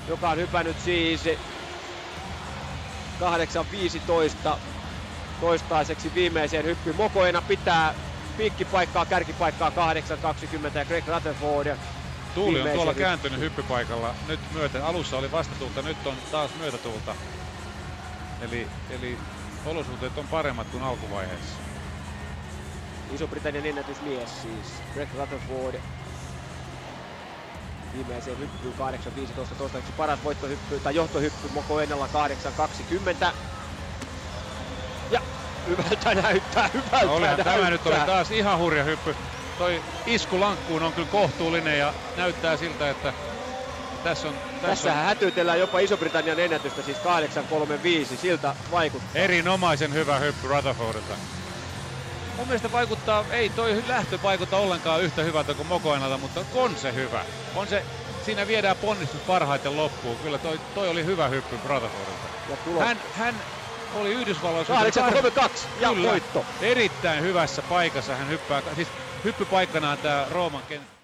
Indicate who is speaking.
Speaker 1: joka on hypännyt siis 8.15 toistaiseksi viimeiseen hyppyyn. Mokoena pitää piikkipaikkaa, kärkipaikkaa 8.20 ja Greg Rutherford.
Speaker 2: Tuuli on tuolla kääntynyt hyppypaikalla nyt myöten. Alussa oli vastatuulta, nyt on taas myötätuulta. Eli olosuhteet on paremmat kuin alkuvaiheessa.
Speaker 1: Iso-Britannian ennätysmies siis Greg Rutherford. Viimeiseen hyppyyn 8.15 toistaiseksi paras voittohyppy tai johtohyppy Mokoenalla 8.20. Ja hyvältä näyttää,
Speaker 2: Tämä nyt oli taas ihan hurja hyppy. Toi isku lankkuun on kyllä kohtuullinen ja näyttää siltä, että
Speaker 1: Tässähän hätyytellään jopa Iso-Britannian ennätystä, siis 8.35, siltä vaikuttaa.
Speaker 2: Erinomaisen hyvä hyppy Rutherfordilta. Mun mielestä vaikuttaa, ei toi lähtö vaikuta ollenkaan yhtä hyvältä kuin Mokoenalta, mutta on se hyvä. Siinä viedään ponnistus parhaiten loppuun. Kyllä toi oli hyvä hyppy Rutherfordilta. Hän oli Yhdysvalloissa
Speaker 1: 8.32 ja voitto.
Speaker 2: Erittäin hyvässä paikassa hän hyppää, siis hyppypaikkanaan tää Rooman kenttä.